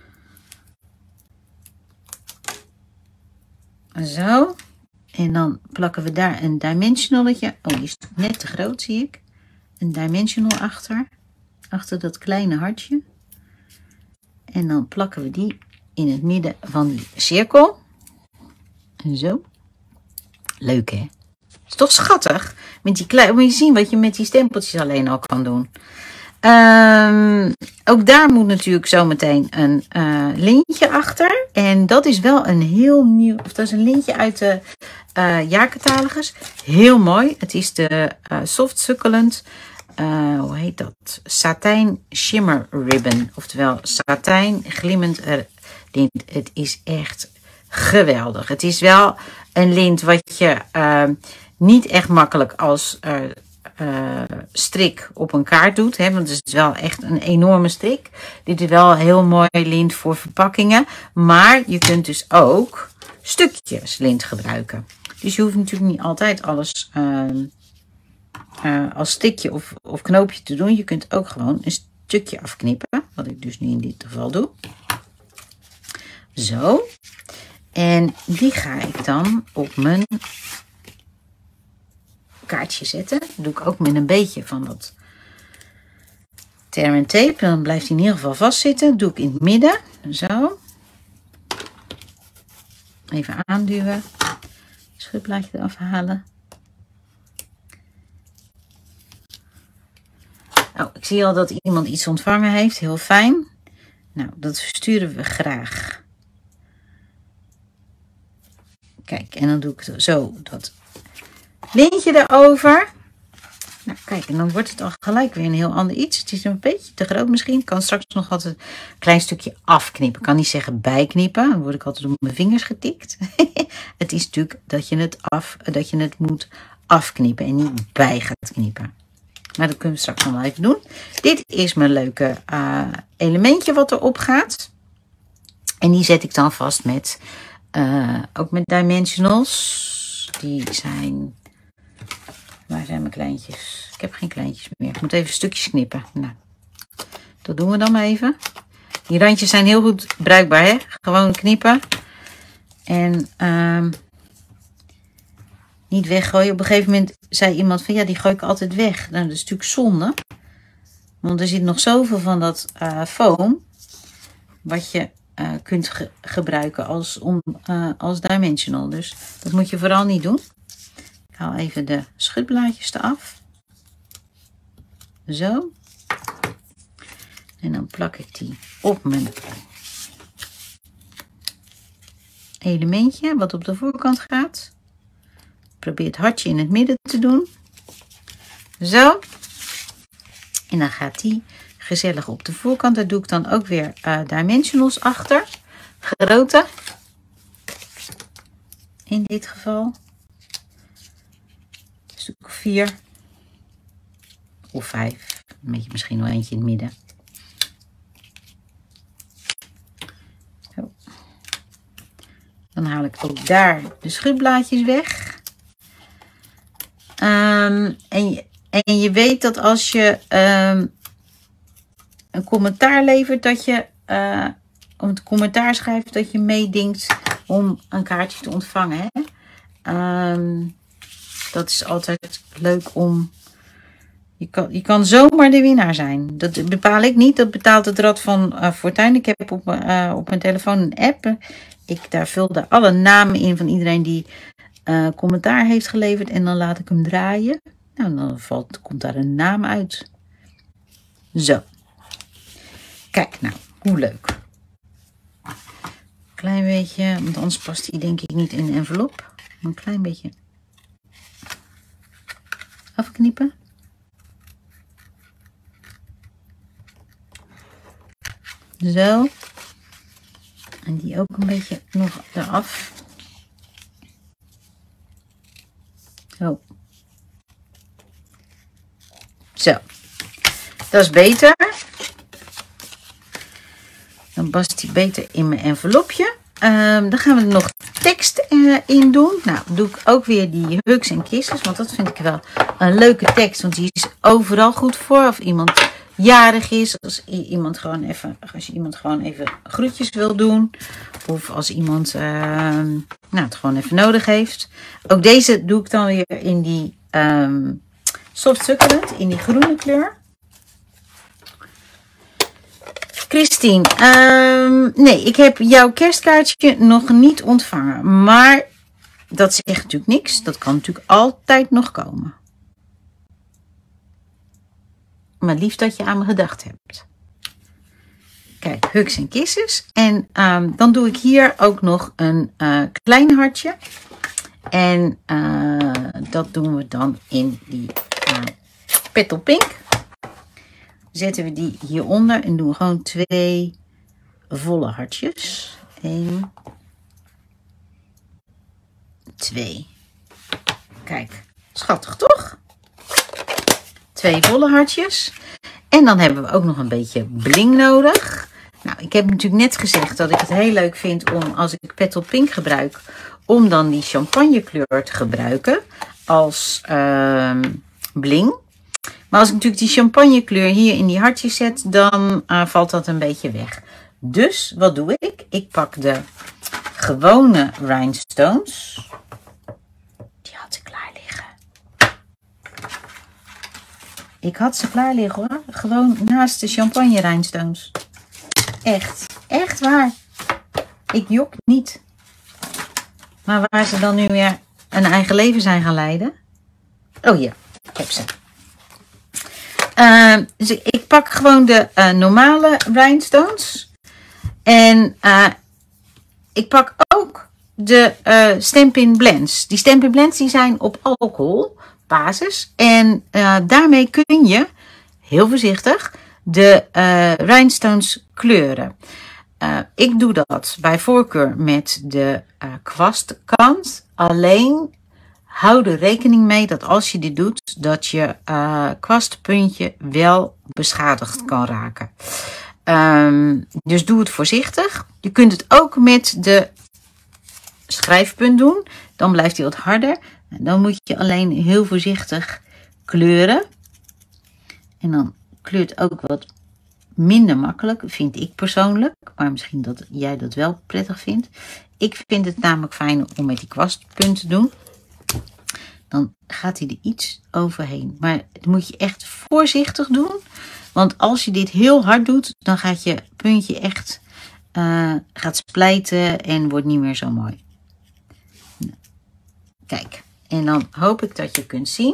zo. En dan plakken we daar een dimensionaletje. Oh, die is net te groot, zie ik. Een dimensional achter. Achter dat kleine hartje. En dan plakken we die in het midden van die cirkel. En zo. Leuk, hè? Is toch schattig? Met die kleine, moet je zien wat je met die stempeltjes alleen al kan doen. Um, ook daar moet natuurlijk zometeen een uh, lintje achter. En dat is wel een heel nieuw, of dat is een lintje uit de uh, jaarcatalogus. Heel mooi. Het is de uh, Soft Succulent, uh, hoe heet dat? Satijn Shimmer Ribbon. Oftewel satijn glimmend lint. Het is echt geweldig. Het is wel een lint wat je uh, niet echt makkelijk als uh, uh, strik op een kaart doet. Hè, want het is wel echt een enorme strik. Dit is wel een heel mooi lint voor verpakkingen. Maar je kunt dus ook stukjes lint gebruiken. Dus je hoeft natuurlijk niet altijd alles uh, uh, als stikje of, of knoopje te doen. Je kunt ook gewoon een stukje afknippen. Wat ik dus nu in dit geval doe. Zo. En die ga ik dan op mijn kaartje zetten. Dat doe ik ook met een beetje van dat Tear and Tape. Dan blijft hij in ieder geval vastzitten. Dat doe ik in het midden. Zo. Even aanduwen. Schutblaadje eraf halen. Oh, ik zie al dat iemand iets ontvangen heeft. Heel fijn. Nou, dat versturen we graag. Kijk, en dan doe ik zo dat lintje erover. Nou, kijk, en dan wordt het al gelijk weer een heel ander iets. Het is een beetje te groot misschien. Ik kan straks nog altijd een klein stukje afknippen. Ik kan niet zeggen bijknippen. Dan word ik altijd op mijn vingers getikt. Het is natuurlijk dat je het, af, dat je het moet afknippen en niet bij gaat knippen. Maar dat kunnen we straks nog wel even doen. Dit is mijn leuke uh, elementje wat erop gaat. En die zet ik dan vast met... Uh, ook met dimensionals. Die zijn... Waar zijn mijn kleintjes? Ik heb geen kleintjes meer. Ik moet even stukjes knippen. Nou, dat doen we dan maar even. Die randjes zijn heel goed bruikbaar, hè? Gewoon knippen. En um, niet weggooien. Op een gegeven moment zei iemand van ja, die gooi ik altijd weg. Nou, dat is natuurlijk zonde. Want er zit nog zoveel van dat uh, foam. Wat je... Uh, kunt ge gebruiken als, om, uh, als dimensional. Dus dat moet je vooral niet doen. Ik haal even de schutblaadjes eraf. Zo. En dan plak ik die op mijn elementje wat op de voorkant gaat. Probeer het hartje in het midden te doen. Zo. En dan gaat die gezellig op de voorkant. Daar doe ik dan ook weer uh, dimensionals achter. Grote. In dit geval. Dus doe ik vier. Of vijf. Een beetje misschien wel eentje in het midden. Zo. Dan haal ik ook daar de schutblaadjes weg. Um, en, je, en je weet dat als je... Um, een commentaar levert dat je, uh, om het commentaar schrijft dat je meedinkt om een kaartje te ontvangen. Hè? Um, dat is altijd leuk om Je kan, je kan zomaar de winnaar zijn. Dat bepaal ik niet. Dat betaalt het Rad van uh, Fortuin. Ik heb op, uh, op mijn telefoon een app. Ik, daar vulde alle namen in van iedereen die uh, commentaar heeft geleverd. En dan laat ik hem draaien. Nou, dan valt, komt daar een naam uit. Zo. Kijk nou, hoe leuk. Klein beetje, want anders past die denk ik niet in de envelop. Een klein beetje afknippen. Zo. En die ook een beetje nog eraf. Zo. Zo. Dat is beter. Dan past die beter in mijn envelopje. Um, dan gaan we er nog tekst uh, in doen. Nou, doe ik ook weer die hugs en kisses. Want dat vind ik wel een leuke tekst. Want die is overal goed voor. Of iemand jarig is. Als iemand gewoon even, als je iemand gewoon even groetjes wil doen. Of als iemand uh, nou, het gewoon even nodig heeft. Ook deze doe ik dan weer in die um, soft succulent. In die groene kleur. Christine, um, nee, ik heb jouw kerstkaartje nog niet ontvangen. Maar dat zegt natuurlijk niks. Dat kan natuurlijk altijd nog komen. Maar lief dat je aan me gedacht hebt. Kijk, hugs en kisses. En um, dan doe ik hier ook nog een uh, klein hartje. En uh, dat doen we dan in die uh, Petal Pink. Zetten we die hieronder en doen gewoon twee volle hartjes. Eén, twee. Kijk, schattig toch? Twee volle hartjes. En dan hebben we ook nog een beetje bling nodig. Nou, ik heb natuurlijk net gezegd dat ik het heel leuk vind om, als ik Petal Pink gebruik, om dan die champagne kleur te gebruiken als uh, bling. Maar als ik natuurlijk die champagne kleur hier in die hartjes zet, dan uh, valt dat een beetje weg. Dus wat doe ik? Ik pak de gewone rhinestones. Die had ik klaar liggen. Ik had ze klaar liggen hoor. Gewoon naast de champagne rhinestones. Echt. Echt waar. Ik jok niet. Maar waar ze dan nu weer een eigen leven zijn gaan leiden. Oh hier, ik heb ze. Uh, dus ik, ik pak gewoon de uh, normale rhinestones. En uh, ik pak ook de uh, Stampin' Blends. Die Stampin' Blends die zijn op alcohol basis. En uh, daarmee kun je heel voorzichtig de uh, rhinestones kleuren. Uh, ik doe dat bij voorkeur met de uh, kwastkant. Alleen hou er rekening mee dat als je dit doet, dat je uh, kwastpuntje wel beschadigd kan raken. Um, dus doe het voorzichtig. Je kunt het ook met de schrijfpunt doen. Dan blijft hij wat harder. En dan moet je alleen heel voorzichtig kleuren. En dan kleurt ook wat minder makkelijk, vind ik persoonlijk. Maar misschien dat jij dat wel prettig vindt. Ik vind het namelijk fijn om met die kwastpunt te doen. Dan gaat hij er iets overheen. Maar het moet je echt voorzichtig doen. Want als je dit heel hard doet, dan gaat je puntje echt uh, gaat splijten en wordt niet meer zo mooi. Kijk, en dan hoop ik dat je kunt zien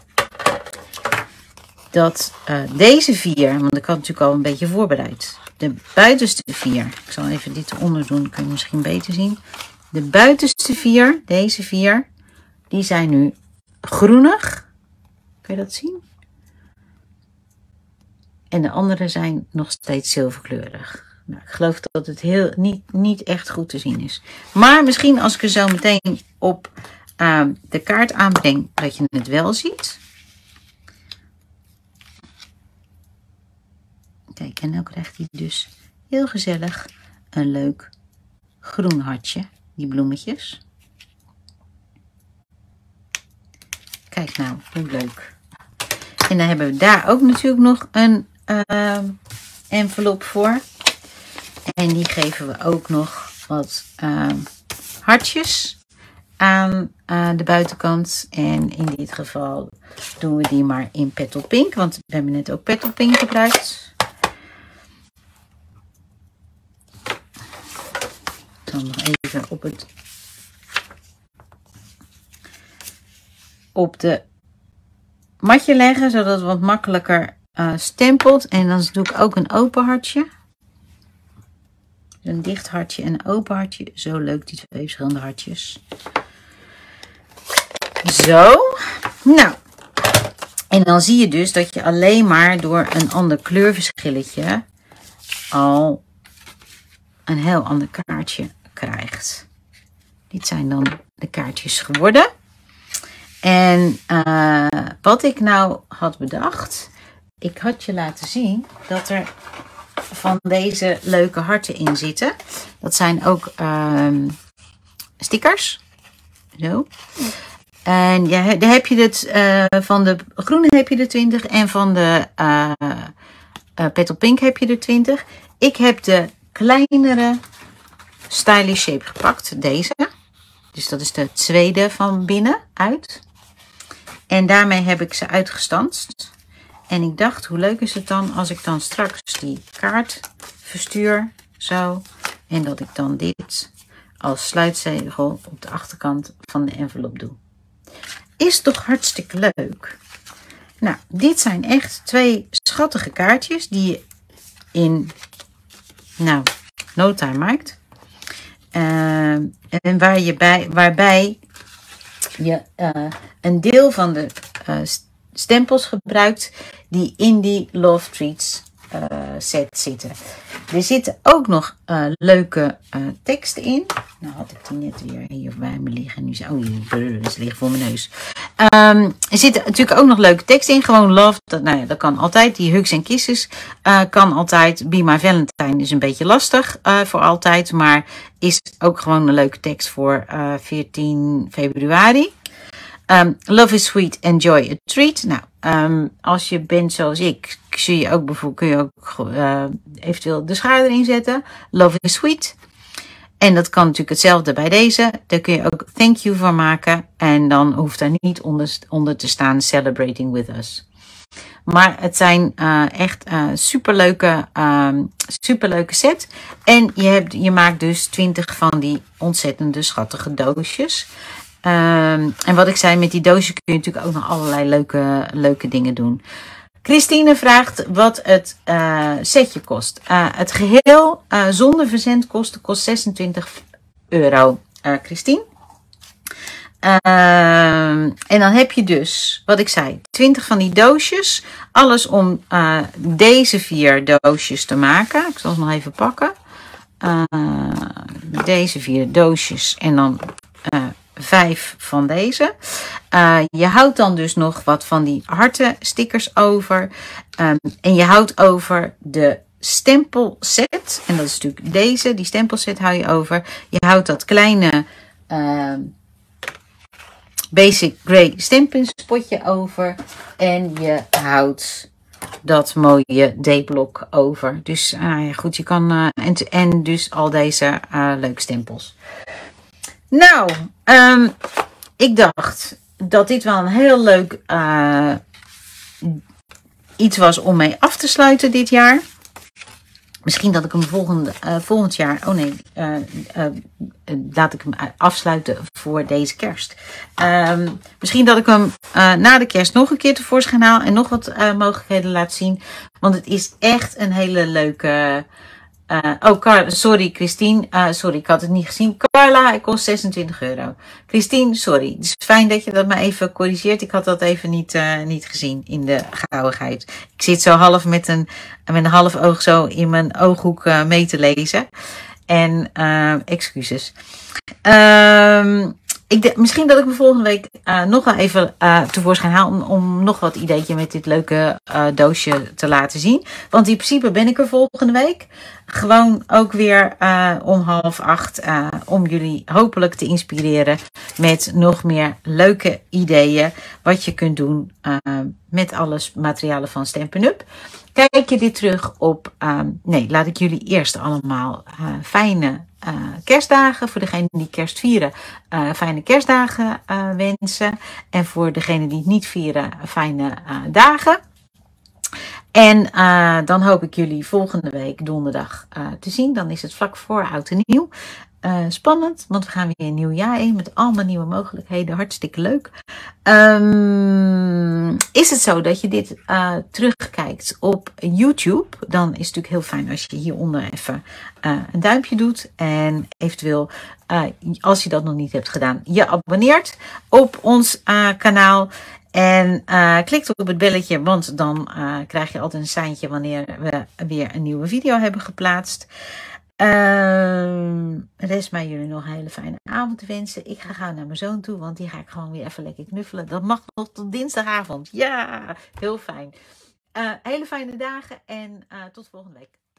dat uh, deze vier, want ik had natuurlijk al een beetje voorbereid. De buitenste vier, ik zal even dit eronder doen, kun je misschien beter zien. De buitenste vier, deze vier, die zijn nu groenig. Kun je dat zien? En de andere zijn nog steeds zilverkleurig. Nou, ik geloof dat het heel, niet, niet echt goed te zien is. Maar misschien als ik er zo meteen op uh, de kaart aanbreng, dat je het wel ziet. Kijk, en nu krijgt hij dus heel gezellig een leuk groen hartje. Die bloemetjes. Kijk nou, hoe leuk. En dan hebben we daar ook natuurlijk nog een uh, envelop voor. En die geven we ook nog wat uh, hartjes. aan uh, de buitenkant. En in dit geval doen we die maar in Petal Pink. Want we hebben net ook Petal Pink gebruikt. Ik zal nog even op het op de matje leggen, zodat het wat makkelijker uh, stempelt. En dan doe ik ook een open hartje. Een dicht hartje en een open hartje. Zo leuk, die twee verschillende hartjes. Zo. Nou. En dan zie je dus dat je alleen maar door een ander kleurverschilletje al een heel ander kaartje krijgt. Dit zijn dan de kaartjes geworden. En uh, wat ik nou had bedacht. Ik had je laten zien dat er van deze leuke harten in zitten. Dat zijn ook uh, stickers. Zo. En ja, daar heb je het uh, van de groene heb je er twintig en van de uh, uh, Petal Pink heb je er twintig. Ik heb de kleinere Stylish Shape gepakt, deze. Dus dat is de tweede van binnen uit. En daarmee heb ik ze uitgestanst. En ik dacht, hoe leuk is het dan als ik dan straks die kaart verstuur, zo. En dat ik dan dit als sluitzegel op de achterkant van de envelop doe. Is toch hartstikke leuk. Nou, dit zijn echt twee schattige kaartjes die je in, nou, no time maakt. Uh, en waar je bij, waarbij je uh, een deel van de uh, stempels gebruikt die in die Love Treats uh, set zitten. Er zitten ook nog uh, leuke uh, teksten in. Nou had ik die net weer hier bij me liggen. Nu oh, hier, ze liggen voor mijn neus. Um, er zitten natuurlijk ook nog leuke teksten in. Gewoon love, dat, nou ja, dat kan altijd. Die hugs en kisses uh, kan altijd. Be My Valentine is een beetje lastig uh, voor altijd. Maar is ook gewoon een leuke tekst voor uh, veertien februari. Um, love is sweet, enjoy a treat. Nou, um, als je bent zoals ik, zie je ook bijvoorbeeld, kun je ook uh, eventueel de schaar erin zetten. Love is sweet. En dat kan natuurlijk hetzelfde bij deze. Daar kun je ook thank you van maken. En dan hoeft daar niet onder, onder te staan celebrating with us. Maar het zijn uh, echt uh, superleuke, um, superleuke set. En je, hebt, je maakt dus twintig van die ontzettende schattige doosjes. Um, en wat ik zei, met die doosjes kun je natuurlijk ook nog allerlei leuke, leuke dingen doen. Christine vraagt wat het uh, setje kost. Uh, het geheel uh, zonder verzendkosten kost zesentwintig euro. Uh, Christine. Uh, en dan heb je dus, wat ik zei, twintig van die doosjes. Alles om uh, deze vier doosjes te maken. Ik zal ze nog even pakken. Uh, deze vier doosjes en dan uh, vijf van deze. Uh, je houdt dan dus nog wat van die harten stickers over. Um, en je houdt over de stempelset. En dat is natuurlijk deze. Die stempelset hou je over. Je houdt dat kleine uh, Basic Grey stempelspotje over. En je houdt dat mooie D-blok over. Dus uh, goed, je kan... Uh, en, en dus al deze uh, leuke stempels. Nou, um, ik dacht dat dit wel een heel leuk uh, iets was om mee af te sluiten dit jaar. Misschien dat ik hem volgende, uh, volgend jaar, oh nee, uh, uh, uh, laat ik hem afsluiten voor deze kerst. Um, misschien dat ik hem uh, na de kerst nog een keer tevoorschijn haal en nog wat uh, mogelijkheden laat zien. Want het is echt een hele leuke... Uh, oh, Carla, sorry Christine, uh, sorry, ik had het niet gezien. Carla, hij kost zesentwintig euro. Christine, sorry, het is fijn dat je dat me even corrigeert. Ik had dat even niet, uh, niet gezien in de gauwigheid. Ik zit zo half met een, met een half oog zo in mijn ooghoek uh, mee te lezen. En uh, excuses. Um, Ik de, misschien dat ik me volgende week uh, nog wel even uh, tevoorschijn haal om, om nog wat ideetje met dit leuke uh, doosje te laten zien. Want in principe ben ik er volgende week. Gewoon ook weer uh, om half acht uh, om jullie hopelijk te inspireren met nog meer leuke ideeën. Wat je kunt doen uh, met alles materialen van Stampin' Up. Kijk je dit terug op... Uh, nee, laat ik jullie eerst allemaal uh, fijne uh, kerstdagen. Voor degenen die kerst vieren, uh, fijne kerstdagen uh, wensen. En voor degenen die het niet vieren, fijne uh, dagen. En uh, dan hoop ik jullie volgende week donderdag uh, te zien. Dan is het vlak voor oud en nieuw. Uh, spannend, want we gaan weer een nieuw jaar in met allemaal nieuwe mogelijkheden. Hartstikke leuk. Um, is het zo dat je dit uh, terugkijkt op YouTube? Dan is het natuurlijk heel fijn als je hieronder even uh, een duimpje doet. En eventueel, uh, als je dat nog niet hebt gedaan, je abonneert op ons uh, kanaal. En uh, klikt op het belletje, want dan uh, krijg je altijd een seintje wanneer we weer een nieuwe video hebben geplaatst. Uh, rest mij jullie nog een hele fijne avond te wensen. Ik ga gauw naar mijn zoon toe, want die ga ik gewoon weer even lekker knuffelen. Dat mag nog tot dinsdagavond. Ja, heel fijn. Uh, hele fijne dagen en uh, tot volgende week.